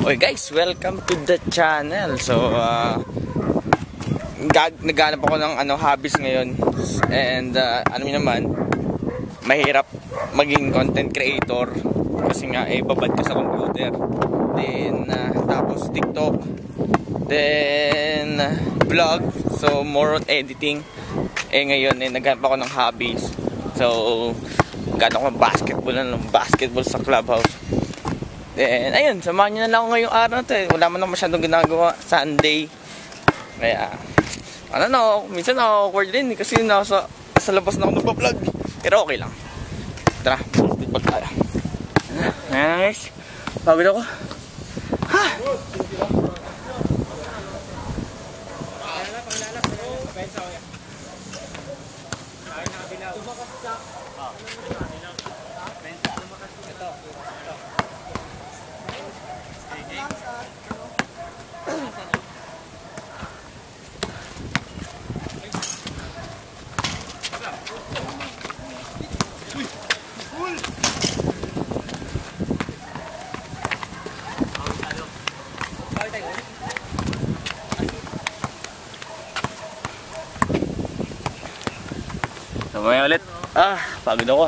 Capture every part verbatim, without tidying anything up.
Okay guys, welcome to the channel. So, uh, naghanap ako ng ano, hobbies ngayon. And, uh, ano yun naman, mahirap maging content creator. Kasi nga, eh, babad ka sa computer. Then, uh, tapos TikTok. Then, uh, vlog. So, more on editing. Eh, ngayon, eh, naghanap ako ng hobbies. So, naghanap ako ng basketball, ng basketball sa clubhouse. Then, ayun, samahan nyo na lang ako ngayong araw na ito eh. Wala man na masyadong ginagawa. Sunday. Kaya, ano na ako, minsan awkward din eh. Kasi nasa, nasa labas na ako nagpa-vlog. Pero okay lang. Tara, basketball tayo. Ayan guys, pagod ako. Ha! Mamaya ulit. Ah, pagod ako.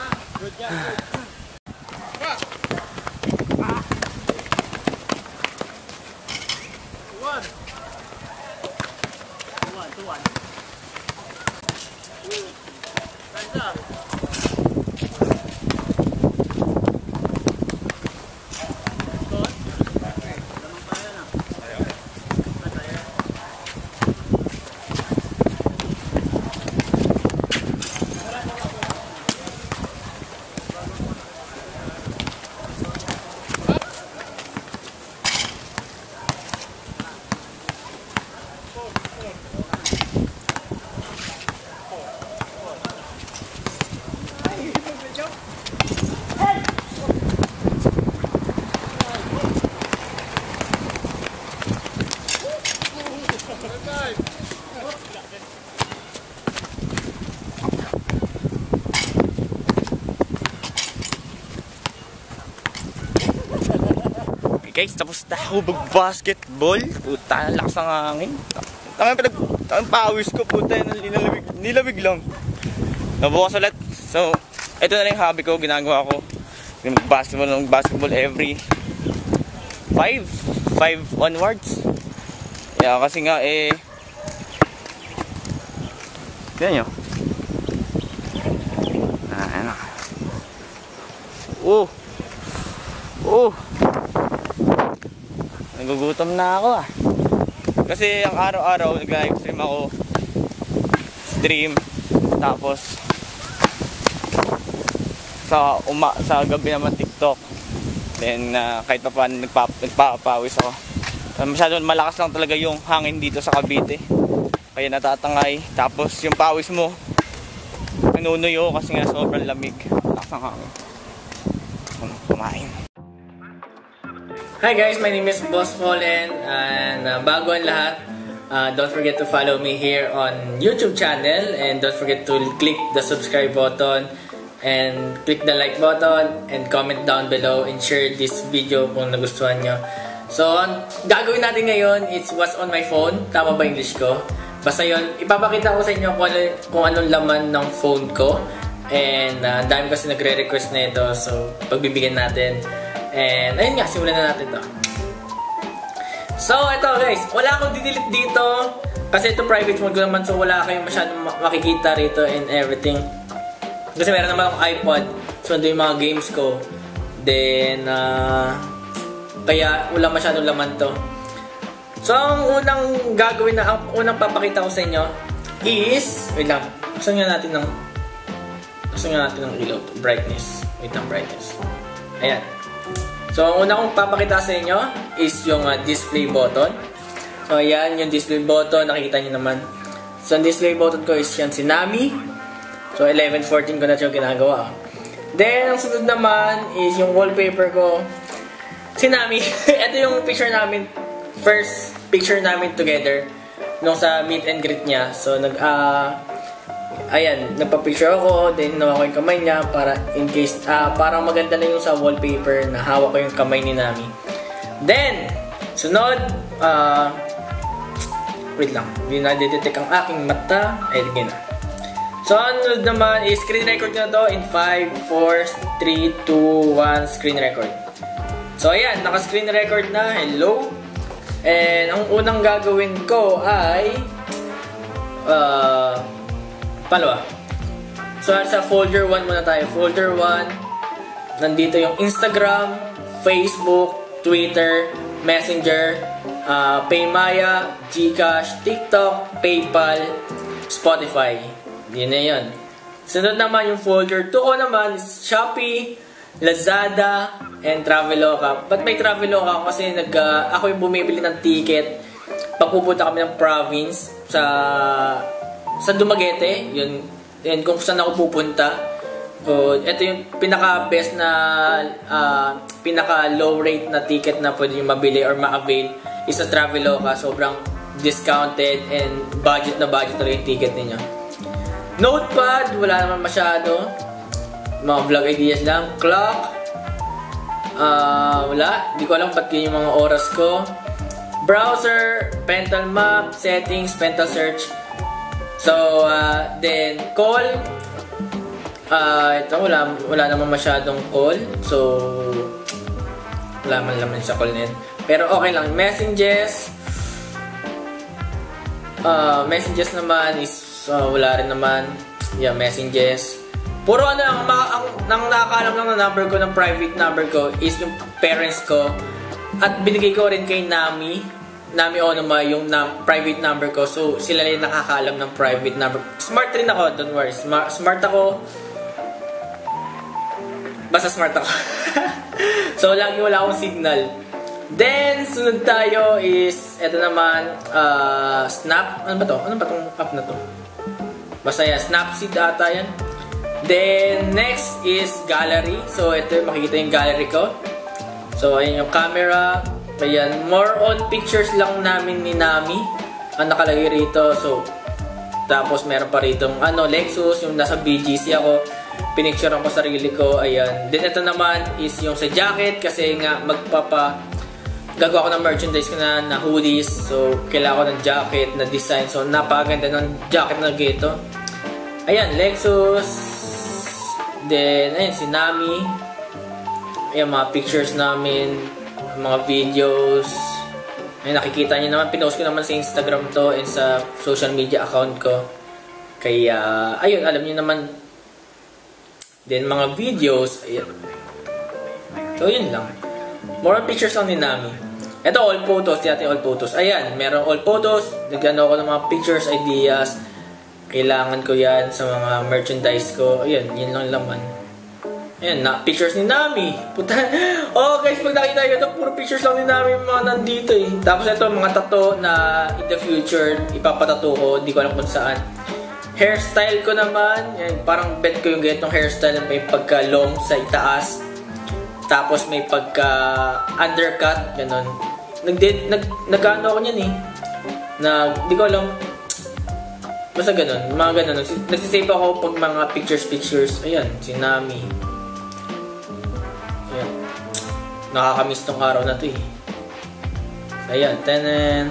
Guys, tapos na ako mag-basketball. Puta, lakas ng hangin. Tama pa nag pawis ko, puta, nilamig, nilamig lang. Nabukas ulit. So, ito na lang yung hobby ko, ginagawa ko. Mag-basketball, mag-basketball every five, five onwards. Yeah, kasi nga eh tignan nyo. Ah, ano. Oh. Oh. Nagugutom na ako ah. Kasi ang araw-araw nag-live stream ako. Stream. Tapos sa uma sa gabi naman TikTok. Then uh, kahit pa paano nagpap nagpapawis ako. So, masyadong malakas lang talaga yung hangin dito sa Cavite. Kaya natatangay. Tapos yung pawis mo nanunuyo kasi nga sobrang lamig. Lakas ng hangin. Kumain. Hi guys, my name is Boss Fallen, and uh, bago ang lahat, uh, don't forget to follow me here on YouTube channel, and don't forget to click the subscribe button and click the like button and comment down below and share this video kung nagustuhan nyo. So, ang gagawin natin ngayon, it's what's on my phone. Tama ba English ko? Basta yun, ipapakita ko sa inyo kung, ano, kung anong laman ng phone ko, and uh, dami kasi nagre-request na ito, so pagbibigyan natin. And ayun nga, simulan na natin to. So, ito guys, wala akong didelete dito kasi ito private mode ko naman, so wala kayong masyadong makikita rito and everything. Kasi meron naman akong iPod, so ando yung mga games ko. Then, uh, kaya wala masyadong laman to. So, ang unang gagawin na, ang unang papakita ko sa inyo is, wait lang, buksan nga natin ng buksan nga natin ng ilaw, brightness. Wait lang, brightness. Ayan. So, ang una kong papakita sa inyo is yung uh, display button. So, ayan, yung display button. Nakikita nyo naman. So, ang display button ko is yan, si Nami. So, eleven fourteen ko na siya ginagawa. Then, ang sunod naman is yung wallpaper ko. Si Nami. Ito yung picture namin. First picture namin together. Nung sa meet and greet niya. So, nag, ah... Uh, ayan, nagpa-picture ako, then hinawa ko yung kamay niya para in case, uh, parang maganda na yung sa wallpaper na hawak ko yung kamay ni Nami. Then, sunod, uh, wait lang, hindi na detect ang aking mata. Ay, again na. So, ano naman is screen record na to in five, four, three, two, one, screen record. So, ayan, naka-screen record na. Hello. And, ang unang gagawin ko ay uh, palawa. So, sa folder one muna tayo. Folder one, nandito yung Instagram, Facebook, Twitter, Messenger, uh, Paymaya, Gcash, TikTok, PayPal, Spotify. Yun na yun. Sunod naman yung folder two ko naman is Shopee, Lazada, and Traveloka. Ba't may Traveloka? Kasi nag, uh, ako yung bumibili ng ticket pag pupunta kami ng province sa sa Dumaguete. Yun, yun kung saan ako pupunta. So, ito yung pinaka-best na, uh, pinaka-low rate na ticket na pwede yung mabili or ma-avail is sa Traveloka. Sobrang discounted and budget na budget talaga yung ticket ninyo. Notepad, wala naman masyado. Mga vlog ideas lang. Clock, uh, wala. Di ko alam ba't yun yung mga oras ko. Browser, Pentel Map, Settings, Pentel Search. So, uh, then, call. Uh, ito, wala, wala naman masyadong call. So, wala man naman sa call na yun. Pero okay lang. Messages. Uh, messages naman is uh, wala rin naman. Yeah, messages. Puro ano, ang, ang, ang nakakalam lang na number ko, ng private number ko is yung parents ko. At binigay ko rin kay Nami. Nami Onoma yung na, private number ko. So, sila rin nakakaalam ng private number. Smart rin ako, don't worry. Smart, smart ako. Basta smart ako. So, lagi wala akong signal. Then, sunod tayo is, eto naman, uh, Snap. Ano ba to? Ano ba tong app na to? Basta yan, Snapseed ata yan. Then, next is Gallery. So, ito makikita yung gallery ko. So, ayan yung camera. Ayan, more on pictures lang namin ni Nami ang nakalagay rito. So, tapos meron pa rito ano, Lexus, yung nasa B G C ako. Pinicturean ko sarili ko, ayan. Then ito naman is yung sa jacket kasi nga magpapa gagawa ko ng merchandise ko na, na hoodies. So kailangan ko ng jacket na design. So napakaganda ng jacket na gito. Ayan, Lexus. Then ayan si Nami. Ayan mga pictures namin, mga videos. Ayan, nakikita niyo naman, pinost ko naman sa Instagram to and sa social media account ko. Kaya ayun, alam niyo naman. Then, mga videos, ayan. So, yun lang. More pictures lang ni Nami. Ito, all photos. Tiyati all photos. Ayan, meron all photos. Nagano ako ng mga pictures, ideas. Kailangan ko yan sa mga merchandise ko. Ayan, yun lang laman. Ayan, na, pictures ni Nami. Puta. Oh, guys, pag nakita nyo ito, puro pictures lang ni Nami yung mga nandito eh. Tapos ito, mga tattoo na in the future, ipapatato ko. Hindi ko alam kung saan. Hairstyle ko naman, yan, parang bet ko yung ganitong hairstyle na may pagka-long sa itaas. Tapos may pagka-undercut, gano'n. Nag-ano nag, nag ako niyan eh. Nag, di ko alam. Basta gano'n, mga gano'n. Nagsisave ako pag mga pictures-pictures. Ayan, si Nami. Ayan. Nakakamiss tong araw na to eh. Ayan, tenen.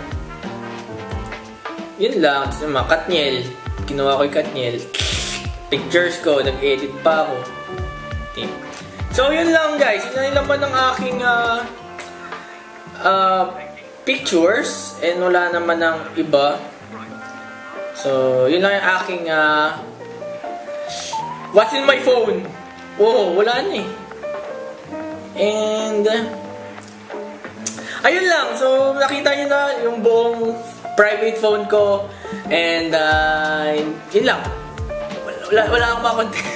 Yun lang, mga Katniel. Kinuha ko yung Katniel. Pictures ko, nag-edit pa ako. Okay. So, yun lang guys. Yun lang naman ng aking uh, uh, pictures. And wala naman ng iba. So, yun lang yung aking uh, what's in my phone? Oh, wala na eh. And uh, ayun lang. So, nakita nyo na yung buong private phone ko. And, uh, yun lang. Wala, wala akong mga content.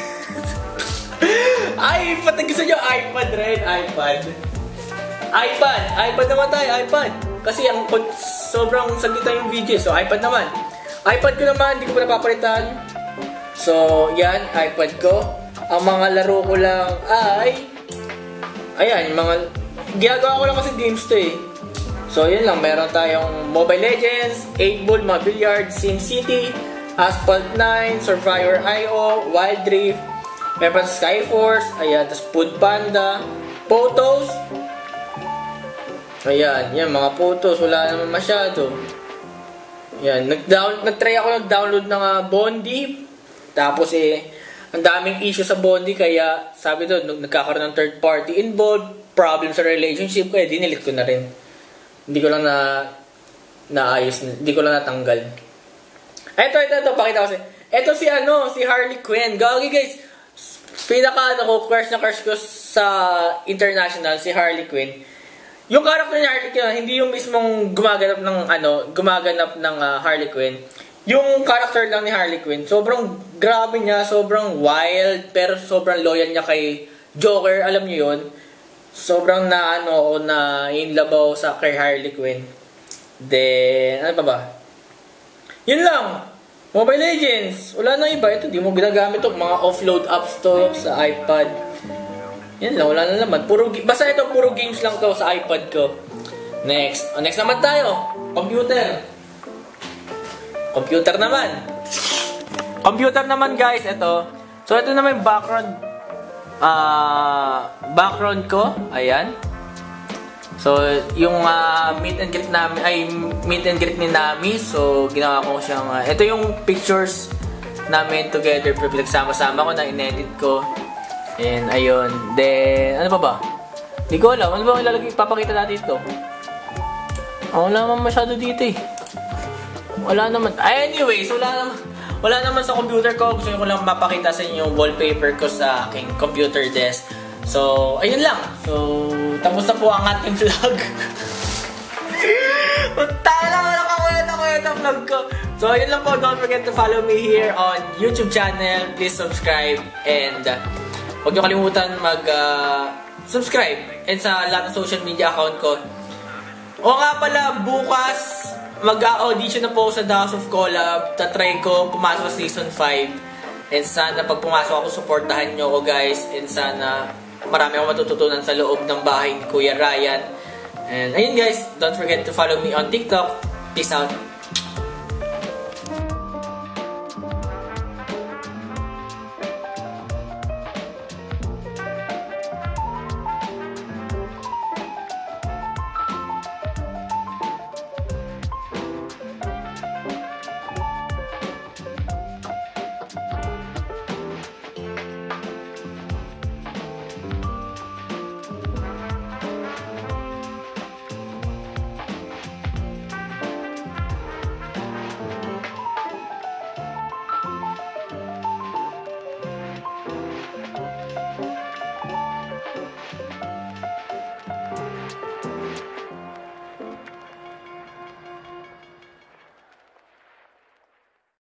Ay, pati gusto nyo, iPad rin, iPad. iPad, iPad naman tayo, iPad. Kasi ang sobrang saglit yung video, so iPad naman. iPad ko naman, hindi ko pa napapalitan. So, yan, iPad ko. Ang mga laro ko lang ay, ayan, yung mga, ginagawa ko lang kasi games to eh. So, yun lang. Meron tayong Mobile Legends, eight ball, mga billiard, SimCity, Asphalt nine, Survivor I O, Wild Rift, meron Skyforce, ayan, tapos Food Panda, Photos, Ayan, yan, mga photos. Wala naman masyado. Yan, nag-down, nag-try ako nag-download ng uh, Bondi. Tapos eh, ang daming issue sa Bondi. Kaya sabi doon, nagkakaroon ng third party involved. Problem sa relationship. Kaya dinilit ko na rin. Hindi ko lang na naayos. Hindi ko lang natanggal. Ito, ito, ito. Pakita ko siya. Ito si ano, si Harley Quinn. Gagi guys. Pinaka ano ko, crush na crush ko sa international, si Harley Quinn. Yung character ni Harley Quinn, hindi yung mismong gumaganap ng ano, gumaganap ng uh, Harley Quinn. Yung character lang ni Harley Quinn, sobrang grabe niya, sobrang wild, pero sobrang loyal niya kay Joker, alam niyo yun. Sobrang na ano, o na inlabaw sa kay Harley Quinn. Then, ano pa ba? Yun lang. Mobile Legends. Wala na iba. Ito, di mo ginagamit ito. Mga offload apps to sa iPad. Yan lang, wala na naman. Puro, basta ito, puro games lang to sa iPad ko. Next. Oh, next naman tayo. Computer. Computer naman. Computer naman guys, ito. So, ito naman yung background. Uh, background ko. Ayan. So, yung uh, meet and greet namin, ay meet and greet ni Nami. So, ginawa ko siyang, uh, ito yung pictures namin together. Nagsama-sama ko na in-edit ko. And, ayun. Then, ano pa ba? Hindi ko alam. Ano ba ang ilalagay? Papakita natin ito. Oh, wala naman masyado dito eh. Wala naman. Anyways, wala naman. Wala naman sa computer ko. Gusto ko lang mapakita sa inyo yung wallpaper ko sa aking computer desk. So, ayun lang. So, tapos na po ang ating vlog. Tayo lang wala kakulit-kulit ang vlog ko. So, ayun lang po. Don't forget to follow me here on YouTube channel. Please subscribe. And, uh, huwag niyo kalimutan mag-subscribe. Uh, and sa lahat ng social media account ko. O nga pala, bukas, mag-audition na po sa The House of Collab. Tatry ko pumasok sa season five. And sana pag pumasok ako, supportahan nyo ko guys. And sana marami akong matututunan sa loob ng bahay ni Kuya Ryan. And ayun guys, don't forget to follow me on TikTok. Peace out.